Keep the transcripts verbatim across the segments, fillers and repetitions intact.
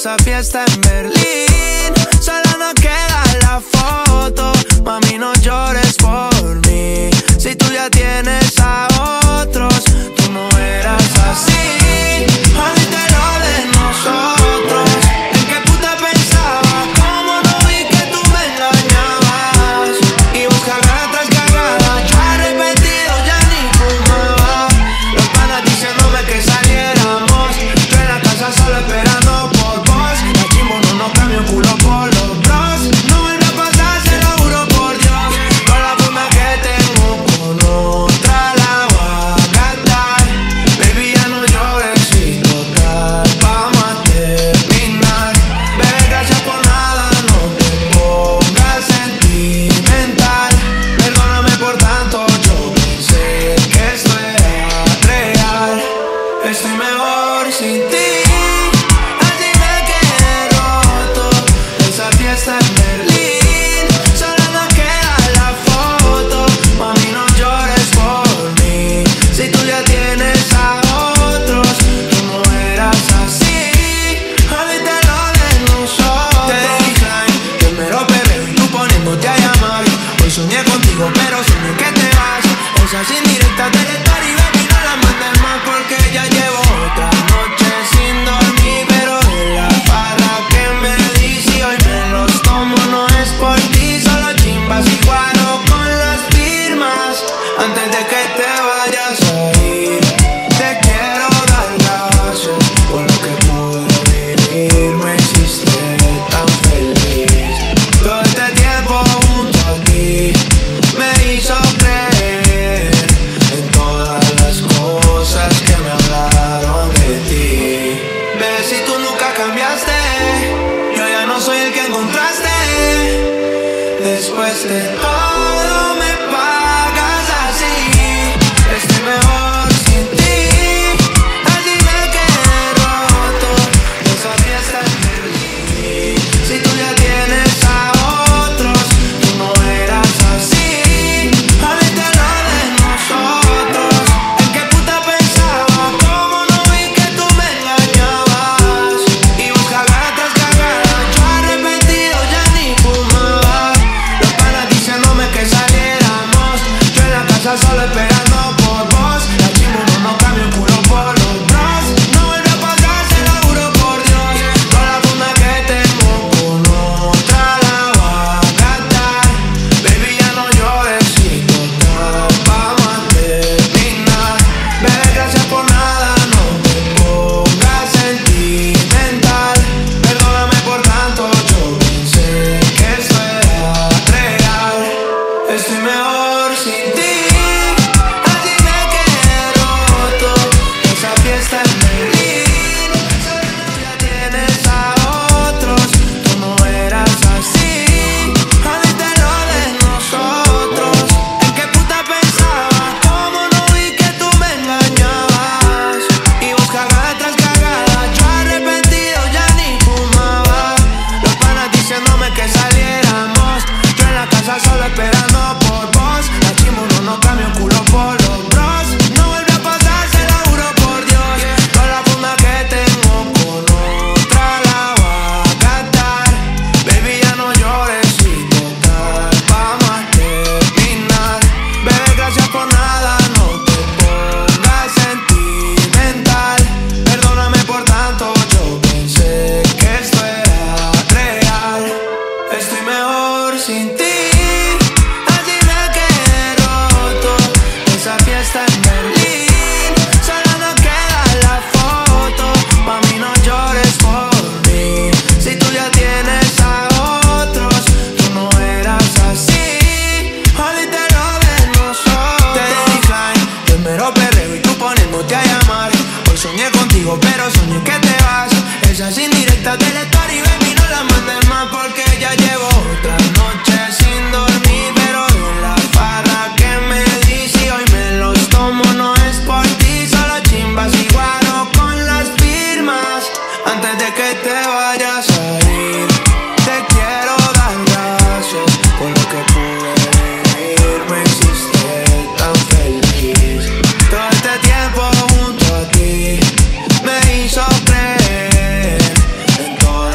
esa fiesta en Berlín. Solo nos queda la foto. Mami, no llores por mí. Si tú ya tienes a otros, tú no eras así. Olvídate lo de nosotros. ¿En qué puta pensaba? ¿Cómo no vi que tú me engañabas? Y vos cagada tras cagada, yo arrepentido ya ni fumaba. Los panas diciéndome que saliéramos, yo en la casa solo esperando por vos. La chimbo no nos cambia un culo por los bros. No vuelve a pasar, se lo juro por Dios. Con la funda que tengo con otra la voy a cantar. Baby, ya no llores y total, vamos a terminar. Bebé, gracias por nada, no te pongas sentimental. Perdóname por tanto, yo pensé que esto era real. Estoy mejor sin ti. Así me quedé roto de esa fiesta en Berlín. Solo nos queda la foto. Mami, no llores por mí. Si tú ya tienes a otros, tú no eras así. Olvídate lo de nosotros. Te decline, yo mero perreo y tú poniéndote a llamar. Hoy soñé contigo, pero soñé que te vas. Esas indirectas del story, baby, no las mandes más porque ya llevo otra noche sin dormir. Pero de la farra que me dice hoy me los tomo, no es por ti. Solo chimbas y guaro con las firmas. Antes de que te vayas a ir, te quiero dar gracias por lo que pude vivir. Me hiciste tan feliz. Todo este tiempo junto a ti me hizo creer en todas las cosas que me hablaron de ti. Ves, si tú nunca cambiaste, yo ya no soy el que encontraste. Después de todo me pagas así. Estoy mejor sin ti. Así me quedé roto de esa fiesta en Berlín. Si tú ya tienes a otros, tú no eras así. Olvídate lo de nosotros. ¿En qué puta pensaba? ¿Cómo no vi que tú me engañabas? Y vos cagada tras cagada, yo arrepentido ya ni fumaba. Los panas diciéndome que saliéramos, yo en la casa solo esperando por vos. La chimbo no nos cambia un culo por los bros. No vuelve a pasar, se lo juro por Dios. Con la funda que tengo con otra la voy a cantar. Baby, ya no llores y total, vamos a terminar. Bebé, gracias por nada, no te pongas sentimental. Perdóname por tanto, yo pensé que esto era real. Estoy mejor sin ti. Así me quedé roto de esa fiesta en Berlín. Solo tú ya tienes a otros, tú no eras así. Olvídate lo de nosotros. ¿En qué puta pensaba? ¿Cómo no vi que tú me engañabas? Y vos cagada tras cagada, yo arrepentido ya ni fumaba. Los panas diciéndome que saliéramos, yo en la casa solo esperando por vos. La chimbo no nos cambia un culo por los bros. No vuelve a pasar, se lo juro por Dios. Con la funda que tengo con otra la voy a cantar. Baby, ya no llores y total, vamos a terminar. Bebé, gracias por nada, no te pongas sentimental. Perdóname por tanto, yo pensé que esto era real. Estoy mejor sin ti. Así me quedé roto de esa fiesta en Berlín. Solo nos queda la foto. Mami, no llores por mí. Si tú ya tienes a otros, tú no eras así. Olvídate lo de nosotros. Te decline, yo mero perreo y tú poniéndote a llamar. Hoy soñé contigo, pero soñé que te vas. Esas indirectas del story, baby, no las mandes más porque ya llevo otra noche sin dormir. Pero de la farra que me dice hoy me los tomo, no es por ti. Solo chimbas y guaro con las firmas. Antes de que te vayas a ir, te quiero dar gracias por lo que pude vivir. Me hiciste tan feliz. Todo este tiempo junto a ti me hizo creer en todo.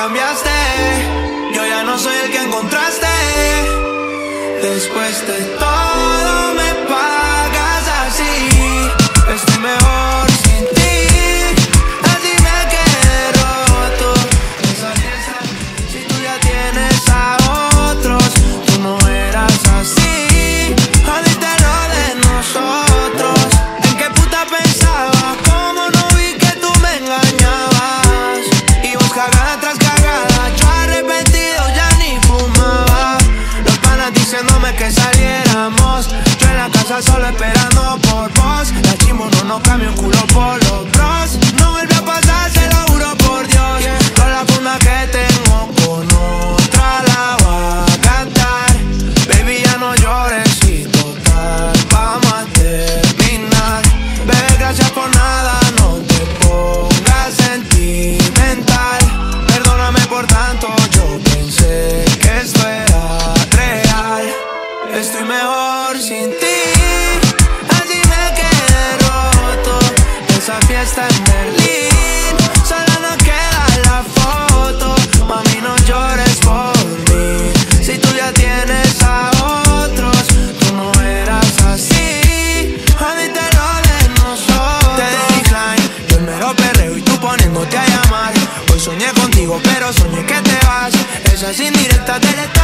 cambiaste. Yo ya no soy el que encontraste. Después de todo me pagas así. Estoy mejor sin ti. Así me quedé roto. Esa fiesta, si tú ya tienes a otros, tú no eras así. Jodiste lo de nosotros. ¿En qué puta pensabas? ¿Cómo no vi que tú me engañabas? Y vos cagada tras cagada, yo arrepentido ya ni fumaba. Los panas diciéndome que saliéramos, yo en la casa solo esperando por vos. La chimbo no nos cambia un culo por los bros. No vuelve a pasar, se lo juro por Dios. Toda la funda que tengo con otra la voy a gastar. Baby, ya no llores y total vamos a terminar. Bebé, gracias por nada, no te pongas sentimental. Perdóname por tanto, yo pensé que esto era real. Estoy mejor sin ti, así me quedé roto. Esa fiesta en Berlín, solo nos queda la foto. Mami, no llores por mí, si tú ya tienes a otros, tú no eras así. Jodiste lo de nosotros. Te di decline, yo el mero perreo y tú poniéndote a llamar. Hoy soñé contigo, pero soñé que te vas. Esas indirectas del